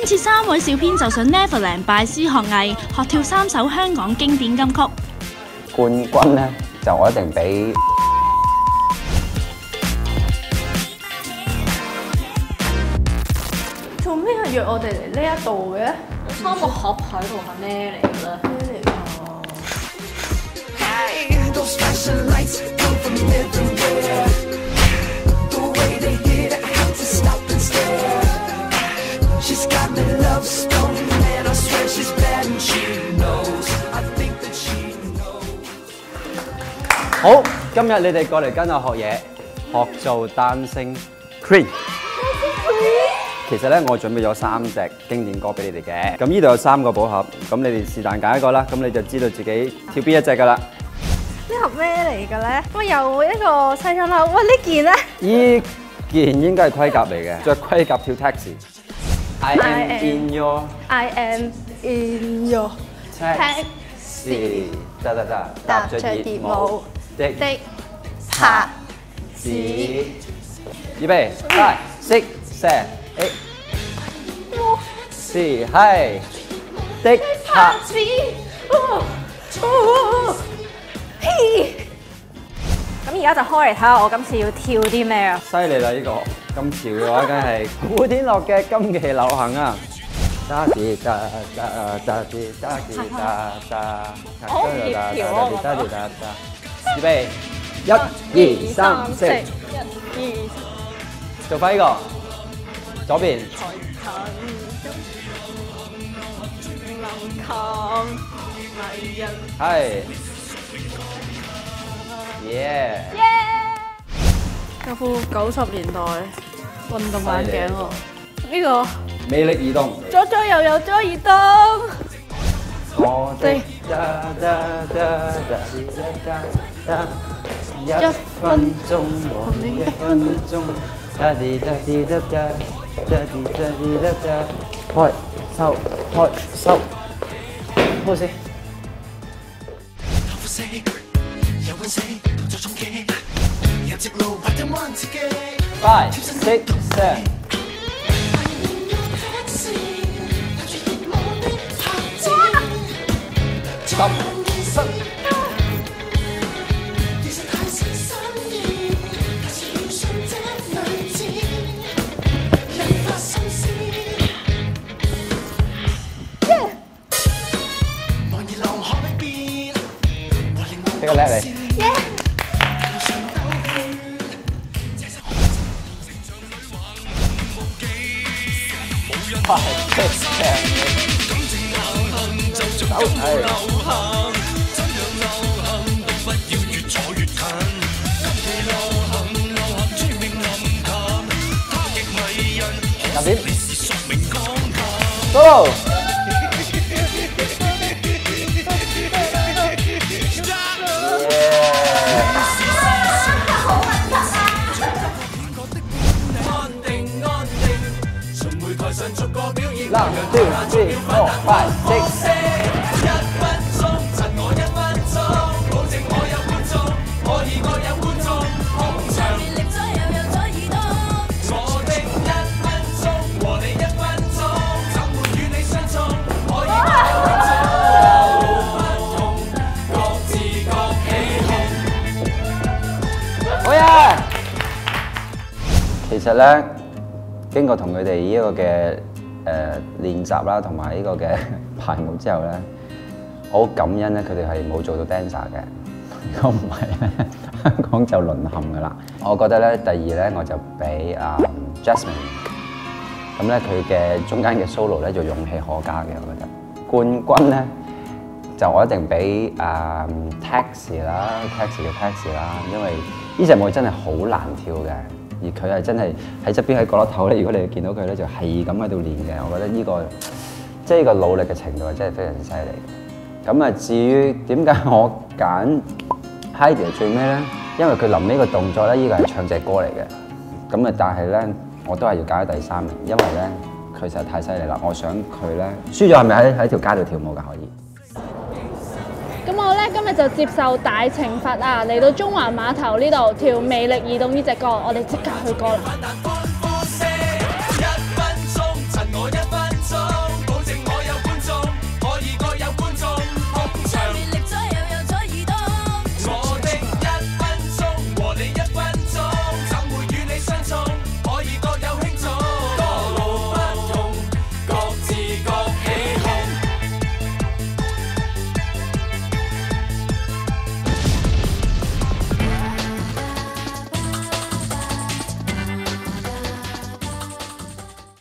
次3位小編就上 Neverland 拜師學藝，學跳3首香港經典金曲。 冠軍咧就我一定俾。 做咩係約我哋嚟呢一度嘅 3個盒喺度係咩嚟嘅咧？ 咩嚟㗎？ Those flashing lights come from everywhere. The way they hit, I have to stop and stare. She's got me love stone, and I swear she's bad and she knows. I think that she knows. 好，今日你哋過嚟跟我學嘢，學做 Dancing Queen。其實咧，我準備咗3隻經典歌俾你哋嘅。咁呢度有3個寶盒，咁你哋是但揀一個啦，咁你就知道自己跳邊一隻噶啦。 呢盒咩嚟嘅咧？喂，又一個西裝褸。喂，呢件咧？ 呢件應該係盔甲嚟嘅，着盔甲跳 taxi。I am in your I am in your taxi，得，踏着熱舞的拍子。預備，5、6、7、8。是係的拍子。 咁而家就開嚟睇下我今次要跳啲咩啊！ 犀利啦！呢個今次嘅話，梗係古天樂嘅今期流行啊！打啲打打打啲打啲打打， 好協調啊！我覺得。 預備，1、2、3、4，做翻呢個左邊。係。耶！ 有副90年代運動眼鏡喎，呢個魅力移動。 左右左移動。 我哋1分鐘和你1分鐘，開收開收，開始。5、6、7。呢個叻你。5、6、7。1、2、3、4、5、6、7。好嘢！其實咧，經過同佢哋呢一個嘅練習啦，同埋呢個嘅排舞之後咧，我好感恩咧，佢哋係冇做到 dancer 嘅。如果唔係咧，香港就淪陷噶啦。我覺得咧，第2咧我就俾Jasmine， 咁咧佢嘅中間嘅 solo 咧就勇氣可嘉嘅，我覺得。冠軍咧就我一定俾Taxi 啦 ，Taxi 嘅 Taxi 啦，因為呢隻舞真係好難跳嘅。而佢係真係喺側邊喺角落頭咧，如果你見到佢咧，就係咁喺度練嘅。我覺得呢個即係呢個努力嘅程度係真係非常之犀利。咁啊，至於點解我揀 Heidi 最尾咧？因為佢臨尾個動作咧，呢個係唱隻歌嚟嘅。咁啊，但係咧，我都係要揀喺第3名，因為咧佢實在太犀利啦。我想佢咧輸咗係咪喺條街度跳舞㗎？可以。 咁我咧今日就接受大懲罰啊！嚟到中環碼頭呢度跳《魅力移動》呢隻歌，我哋即刻去歌啦！